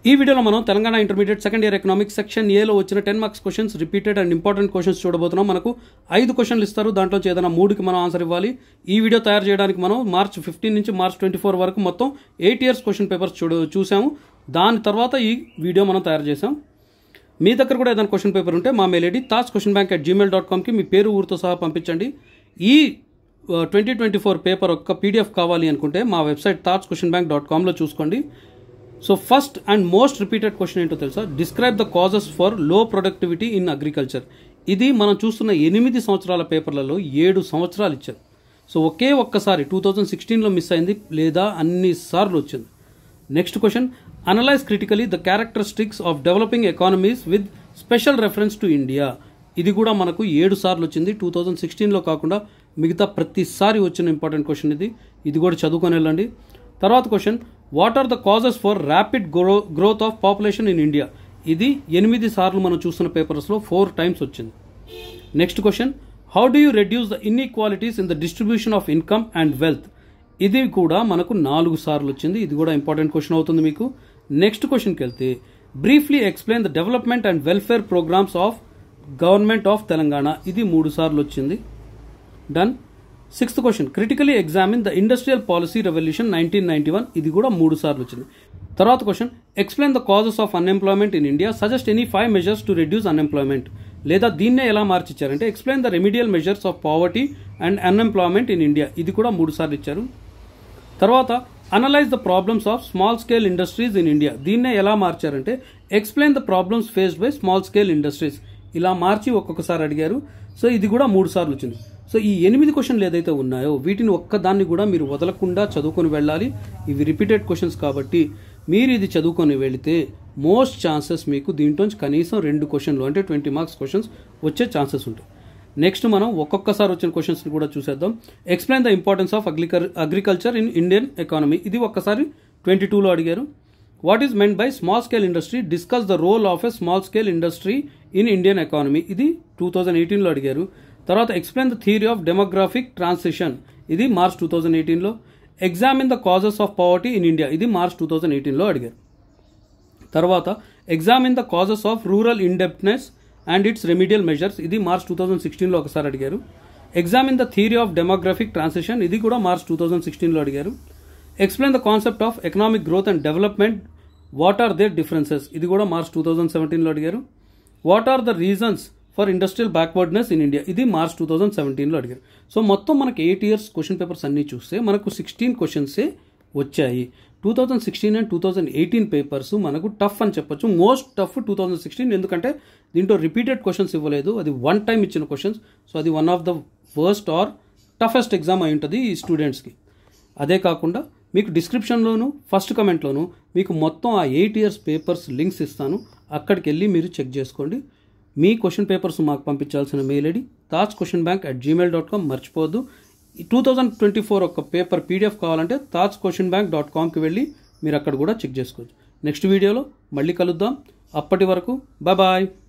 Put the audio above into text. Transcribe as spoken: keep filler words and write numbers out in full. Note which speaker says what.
Speaker 1: ఈ వీడియోలో మనం Telangana intermediate second year economics section ఏలో వచ్చిన ten marks questions repeated and important questions చూడబోతున్నాం. మనకు ఐదు క్వశ్చన్లు ఇస్తారు, దాంట్లో ఏదైనా మూడుకి మనం ఆన్సర్ ఇవ్వాలి. ఈ వీడియో తయారు చేయడానికి మనం మార్చ్ ఫిఫ్టీన్ నుంచి మార్చ్ ట్వంటీ ఫోర్ వరకు మొత్తం ఎయిట్ ఇయర్స్ క్వశ్చన్ పేపర్స్ చూడ చూసాము. దాని తర్వాత ఈ వీడియో మనం తయారు చేసాం. మీ దగ్గర కూడా ఏదైనా క్వశ్చన్ పేపర్ ఉంటే మా mail ID Taj question bank at Gmail dot కామ్కి మీ పేరు ఊరితో సహా పంపించండి. ఈ ట్వంటీ ట్వంటీ ఫోర్ పేపర్ ఒక్క పీడిఎఫ్ కావాలి అనుకుంటే మా website Taj question bank dot కామ్లో చూసుకోండి. So first and most repeated question ఏంటో తెలుసా? Describe the causes for low productivity in agriculture. ఇది మనం చూస్తున్న ఎనిమిది సంవత్సరాల పేపర్లలో ఏడు సంవత్సరాలు ఇచ్చారు. సో ఒకే ఒక్కసారి టూ థౌజండ్ సిక్స్టీన్లో మిస్ అయింది, లేదా అన్ని సార్లు వచ్చింది. Next question, analyse critically the characteristics of developing economies with special reference to India. ఇది కూడా మనకు ఏడు సార్లు వచ్చింది, టూ థౌజండ్ సిక్స్టీన్లో కాకుండా మిగతా ప్రతిసారి వచ్చిన ఇంపార్టెంట్ క్వశ్చన్ ఇది. ఇది కూడా చదువుకొని వెళ్ళండి. తర్వాత question, what are the causes for rapid grow growth of population in India. ఇది ఎనిమిది సార్లు మనం చూస్తున్న పేపర్స్లో ఫోర్ టైమ్స్ వచ్చింది. Next question, how do you reduce the inequalities in the distribution of income and wealth. ఇది కూడా మనకు నాలుగు సార్లు వచ్చింది. ఇది కూడా ఇంపార్టెంట్ క్వశ్చన్ అవుతుంది మీకు. నెక్స్ట్ క్వశ్చన్కి వెళ్తే, briefly explain the development and welfare programmes of government of Telangana. ఇది మూడు సార్లు వచ్చింది. Done. Sixth question, critically examine the industrial policy revolution nineteen ninety one. ఇది కూడా మూడు సార్లు వచ్చింది. తర్వాత question, explain the causes of unemployment in India, suggest any five measures to reduce unemployment. లేదా దీన్నే ఎలా మార్చిచ్చారంటే, explain the remedial measures of poverty and unemployment in India. ఇది కూడా మూడు సార్లు ఇచ్చారు. తర్వాత analyse the problems of small scale industries in India. దీన్నే ఎలా మార్చారంటే, explain the problems faced by small scale industries. ఇలా మార్చి ఒక్కొక్కసారి అడిగారు. సో ఇది కూడా మూడు సార్లు వచ్చింది. సో ఈ ఎనిమిది క్వశ్చన్లు ఏదైతే ఉన్నాయో వీటిని ఒక్కదాన్ని కూడా మీరు వదలకుండా చదువుకొని వెళ్ళాలి. ఇవి రిపీటెడ్ క్వశ్చన్స్ కాబట్టి మీరు ఇది చదువుకొని వెళితే మోస్ట్ ఛాన్సెస్ మీకు దీంట్లోంచి కనీసం రెండు క్వశ్చన్లు అంటే ట్వంటీ మార్క్స్ క్వశ్చన్స్ వచ్చే ఛాన్సెస్ ఉంటాయి. నెక్స్ట్ మనం ఒక్కొక్కసారి వచ్చిన క్వశ్చన్స్ని కూడా చూసేద్దాం. Explain the importance of agricul agriculture in Indian economy. ఇది ఒక్కసారి ట్వంటీ టూలో అడిగారు. What is meant by small scale industry, discuss the role of a small scale industry in Indian economy. ఇది టూ థౌజండ్ ఎయిటీన్లో అడిగారు. తర్వాత explain the theory of demographic transition. ఇది March two thousand ఎయిటీన్లో. Examine the causes of poverty in India. ఇది March two thousand ఎయిటీన్లో అడిగారు. తర్వాత examine the causes of rural indebtedness and its remedial measures. ఇది మార్చ్ టూ థౌజండ్ సిక్స్టీన్లో ఒకసారి అడిగారు. Examine the theory of demographic transition. ఇది కూడా మార్చ్ టూ థౌజండ్ సిక్స్టీన్లో అడిగారు. Explain the concept of economic growth and development, what are their differences. ఇది కూడా మార్చ్ టూ థౌజండ్ సెవెంటీన్లో అడిగారు. What are the reasons for industrial backwardness in India. ఇది March two thousand సెవెంటీన్లో అడిగారు. సో మొత్తం మనకి ఎయిట్ ఇయర్స్ క్వశ్చన్ పేపర్స్ అన్నీ చూస్తే మనకు సిక్స్టీన్ క్వశ్చన్సే వచ్చాయి. Two thousand sixteen and two thousand eighteen papers మనకు టఫ్ అని చెప్పొచ్చు. Most tough two thousand sixteen, ఎందుకంటే దీంట్లో రిపీటెడ్ క్వశ్చన్స్ ఇవ్వలేదు, అది వన్ టైం ఇచ్చిన క్వశ్చన్స్. సో అది one of the worst or toughest exam అయి ఉంటుంది ఈ స్టూడెంట్స్కి. అదే కాకుండా మీకు డిస్క్రిప్షన్లోను ఫస్ట్ కమెంట్లోను మీకు మొత్తం ఆ ఎయిట్ ఇయర్స్ పేపర్స్ లింక్స్ ఇస్తాను. అక్కడికి వెళ్ళి మీరు చెక్ చేసుకోండి. మీ క్వశ్చన్ పేపర్స్ మాకు పంపించాల్సిన mail ID Taj question bank at Gmail dot com. మర్చిపోవద్దు. టూ థౌజండ్ ట్వంటీ ఫోర్ ఒక పేపర్ పీడిఎఫ్ కావాలంటే తాజ్ క్వశ్చన్ బ్యాంక్ డాట్ కామ్కి వెళ్ళి మీరు అక్కడ కూడా చెక్ చేసుకోవచ్చు. నెక్స్ట్ వీడియోలో మళ్ళీ కలుద్దాం. అప్పటి వరకు బాయ్ బాయ్.